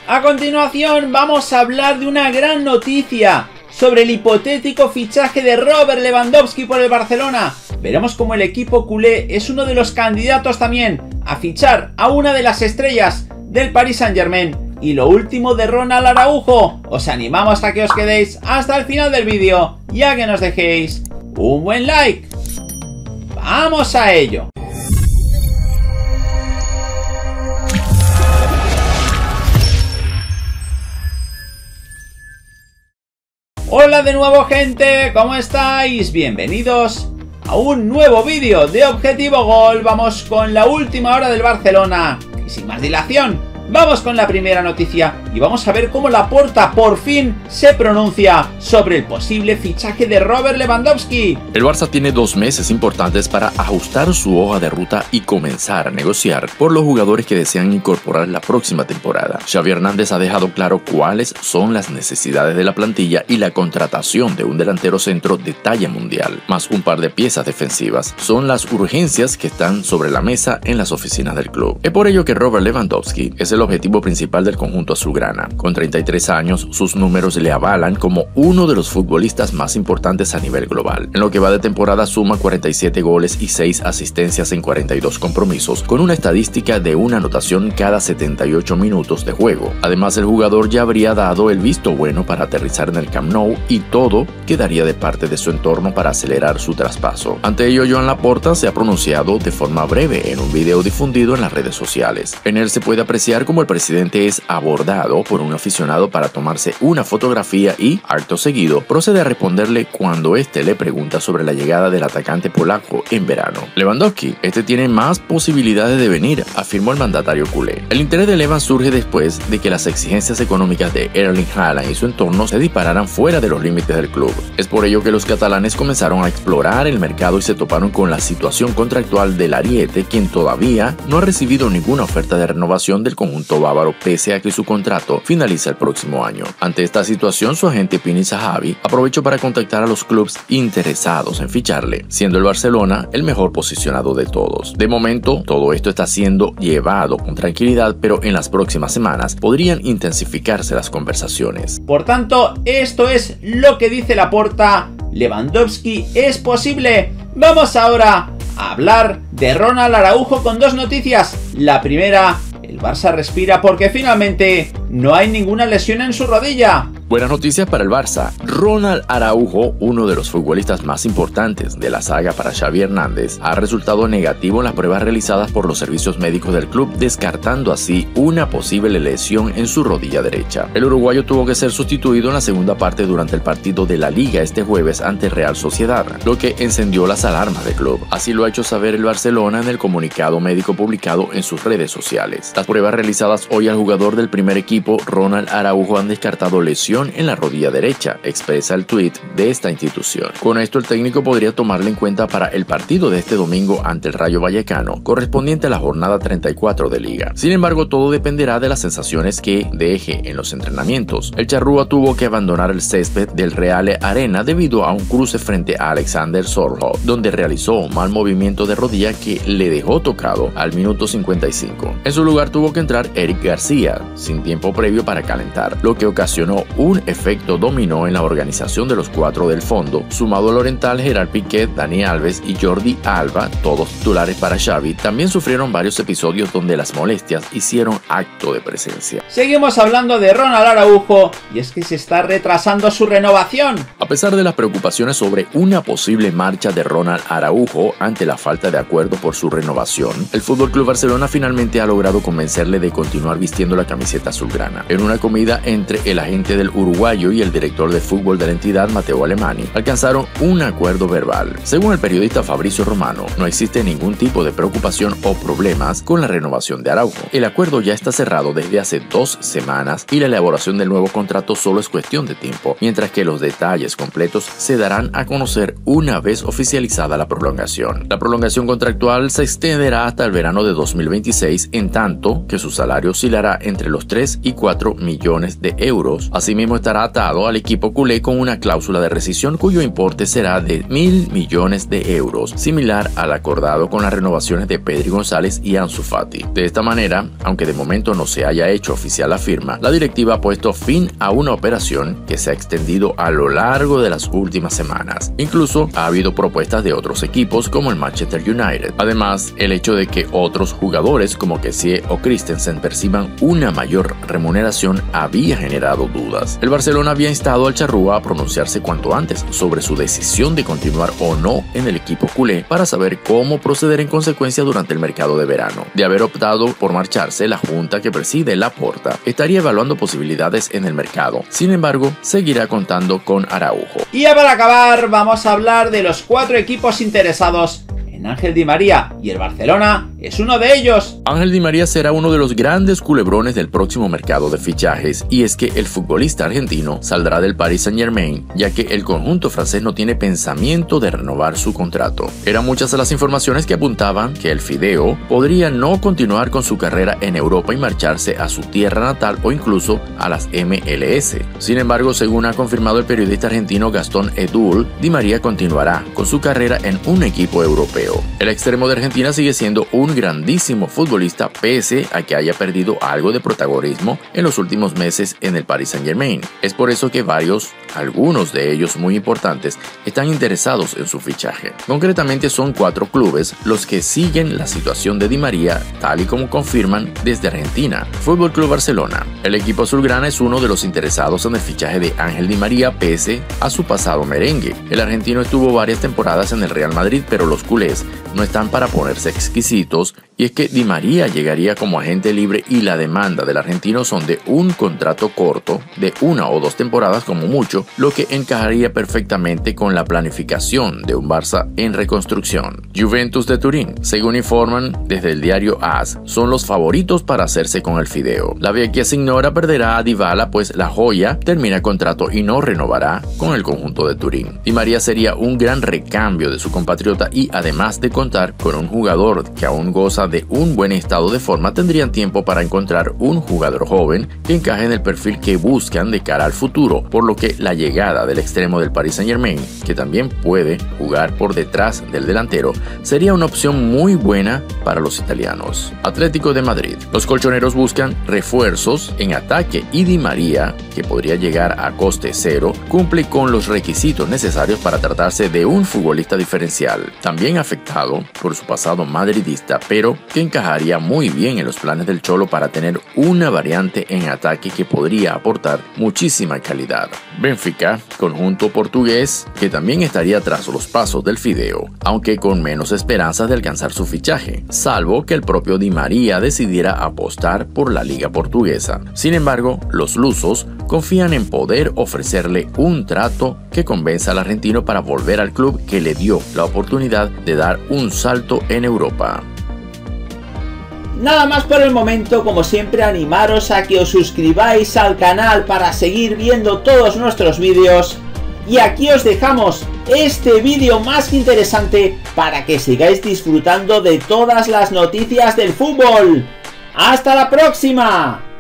A continuación vamos a hablar de una gran noticia sobre el hipotético fichaje de Robert Lewandowski por el Barcelona. Veremos cómo el equipo culé es uno de los candidatos también a fichar a una de las estrellas del Paris Saint-Germain. Y lo último de Ronald Araujo. Os animamos a que os quedéis hasta el final del vídeo y a que nos dejéis un buen like. ¡Vamos a ello! Hola de nuevo, gente, ¿cómo estáis? Bienvenidos a un nuevo vídeo de Objetivo Gol. Vamos con la última hora del Barcelona y sin más dilación vamos con la primera noticia y vamos a ver cómo Laporta por fin se pronuncia sobre el posible fichaje de Robert Lewandowski. El Barça tiene 2 meses importantes para ajustar su hoja de ruta y comenzar a negociar por los jugadores que desean incorporar la próxima temporada. Xavi Hernández ha dejado claro cuáles son las necesidades de la plantilla y la contratación de un delantero centro de talla mundial, más un par de piezas defensivas, son las urgencias que están sobre la mesa en las oficinas del club. Es por ello que Robert Lewandowski es el objetivo principal del conjunto azulgrana. Con 33 años, sus números le avalan como uno de los futbolistas más importantes a nivel global. En lo que va de temporada suma 47 goles y 6 asistencias en 42 compromisos, con una estadística de una anotación cada 78 minutos de juego. Además, el jugador ya habría dado el visto bueno para aterrizar en el Camp Nou y todo quedaría de parte de su entorno para acelerar su traspaso. Ante ello, Joan Laporta se ha pronunciado de forma breve en un video difundido en las redes sociales. En él se puede apreciar como el presidente es abordado por un aficionado para tomarse una fotografía y, acto seguido, procede a responderle cuando éste le pregunta sobre la llegada del atacante polaco en verano. Lewandowski, tiene más posibilidades de venir, afirmó el mandatario culé. El interés de Levan surge después de que las exigencias económicas de Erling Haaland y su entorno se dispararan fuera de los límites del club. Es por ello que los catalanes comenzaron a explorar el mercado y se toparon con la situación contractual del ariete, quien todavía no ha recibido ninguna oferta de renovación del conjunto bávaro pese a que su contrato finaliza el próximo año. Ante esta situación, su agente Pini Zahavi aprovechó para contactar a los clubes interesados en ficharle, siendo el Barcelona el mejor posicionado de todos. De momento, todo esto está siendo llevado con tranquilidad, pero en las próximas semanas podrían intensificarse las conversaciones. Por tanto, esto es lo que dice Laporta. Lewandowski es posible. Vamos ahora a hablar de Ronald Araujo con 2 noticias. La primera: el Barça respira porque finalmente no hay ninguna lesión en su rodilla. Buenas noticias para el Barça. Ronald Araujo, uno de los futbolistas más importantes de la saga para Xavi Hernández, ha resultado negativo en las pruebas realizadas por los servicios médicos del club, descartando así una posible lesión en su rodilla derecha. El uruguayo tuvo que ser sustituido en la segunda parte durante el partido de la Liga este jueves ante Real Sociedad, lo que encendió las alarmas del club. Así lo ha hecho saber el Barcelona en el comunicado médico publicado en sus redes sociales. Las pruebas realizadas hoy al jugador del primer equipo, Ronald Araujo, han descartado lesión en la rodilla derecha, expresa el tuit de esta institución. Con esto, el técnico podría tomarle en cuenta para el partido de este domingo ante el Rayo Vallecano, correspondiente a la jornada 34 de Liga. Sin embargo, todo dependerá de las sensaciones que deje en los entrenamientos. El charrúa tuvo que abandonar el césped del Real Arena debido a un cruce frente a Alexander Sørloth, donde realizó un mal movimiento de rodilla que le dejó tocado al minuto 55. En su lugar tuvo que entrar Eric García, sin tiempo previo para calentar, lo que ocasionó un efecto dominó en la organización de los 4 del fondo, sumado al oriental Gerard Piqué, Dani Alves y Jordi Alba, todos titulares para Xavi. También sufrieron varios episodios donde las molestias hicieron acto de presencia. Seguimos hablando de Ronald Araujo y es que se está retrasando su renovación. A pesar de las preocupaciones sobre una posible marcha de Ronald Araujo ante la falta de acuerdo por su renovación, el FC Barcelona finalmente ha logrado convencerle de continuar vistiendo la camiseta azulgrana. En una comida entre el agente del uruguayo y el director de fútbol de la entidad, Matteo Alemany, alcanzaron un acuerdo verbal. Según el periodista Fabrizio Romano, no existe ningún tipo de preocupación o problemas con la renovación de Araujo. El acuerdo ya está cerrado desde hace 2 semanas y la elaboración del nuevo contrato solo es cuestión de tiempo, mientras que los detalles completos se darán a conocer una vez oficializada la prolongación. La prolongación contractual se extenderá hasta el verano de 2026, en tanto que su salario oscilará entre los 3 y 4 millones de euros. Asimismo, mismo estará atado al equipo culé con una cláusula de rescisión cuyo importe será de 1.000 millones de euros, similar al acordado con las renovaciones de Pedri González y Ansu Fati. De esta manera, aunque de momento no se haya hecho oficial la firma, la directiva ha puesto fin a una operación que se ha extendido a lo largo de las últimas semanas. Incluso ha habido propuestas de otros equipos como el Manchester United. Además, el hecho de que otros jugadores como Kessie o Christensen perciban una mayor remuneración había generado dudas. El Barcelona había instado al charrúa a pronunciarse cuanto antes sobre su decisión de continuar o no en el equipo culé para saber cómo proceder en consecuencia durante el mercado de verano. De haber optado por marcharse, la junta que preside Laporta estaría evaluando posibilidades en el mercado. Sin embargo, seguirá contando con Araujo. Y ya para acabar, vamos a hablar de los 4 equipos interesados en Ángel Di María, y el Barcelona es uno de ellos. Ángel Di María será uno de los grandes culebrones del próximo mercado de fichajes, y es que el futbolista argentino saldrá del Paris Saint-Germain, ya que el conjunto francés no tiene pensamiento de renovar su contrato. Eran muchas las informaciones que apuntaban que el Fideo podría no continuar con su carrera en Europa y marcharse a su tierra natal o incluso a las MLS. Sin embargo, según ha confirmado el periodista argentino Gastón Edul, Di María continuará con su carrera en un equipo europeo. El extremo de Argentina sigue siendo un grandísimo futbolista pese a que haya perdido algo de protagonismo en los últimos meses en el Paris Saint-Germain. Es por eso que algunos de ellos muy importantes, están interesados en su fichaje. Concretamente son 4 clubes los que siguen la situación de Di María, tal y como confirman desde Argentina. Fútbol Club Barcelona. El equipo azulgrana es uno de los interesados en el fichaje de Ángel Di María pese a su pasado merengue. El argentino estuvo varias temporadas en el Real Madrid, pero los culés no están para ponerse exquisitos, y es que Di María llegaría como agente libre y la demanda del argentino son de un contrato corto de 1 o 2 temporadas como mucho, lo que encajaría perfectamente con la planificación de un Barça en reconstrucción. Juventus de Turín, según informan desde el diario AS, son los favoritos para hacerse con el Fideo. La vecchia signora perderá a Dybala, pues la joya termina contrato y no renovará con el conjunto de Turín. Di María sería un gran recambio de su compatriota y además de contar con un jugador que aún goza de un buen estado de forma, tendrían tiempo para encontrar un jugador joven que encaje en el perfil que buscan de cara al futuro, por lo que la llegada del extremo del Paris Saint-Germain, que también puede jugar por detrás del delantero, sería una opción muy buena para los italianos. Atlético de Madrid. Los colchoneros buscan refuerzos en ataque y Di María, que podría llegar a coste cero, cumple con los requisitos necesarios para tratarse de un futbolista diferencial, también afectado por su pasado madridista, pero que encajaría muy bien en los planes del Cholo para tener una variante en ataque que podría aportar muchísima calidad. Benfica, conjunto portugués, que también estaría tras los pasos del Fideo, aunque con menos esperanzas de alcanzar su fichaje, salvo que el propio Di María decidiera apostar por la liga portuguesa. Sin embargo, los lusos confían en poder ofrecerle un trato que convenza al argentino para volver al club que le dio la oportunidad de dar un salto en Europa. Nada más por el momento, como siempre animaros a que os suscribáis al canal para seguir viendo todos nuestros vídeos, y aquí os dejamos este vídeo más que interesante para que sigáis disfrutando de todas las noticias del fútbol. ¡Hasta la próxima!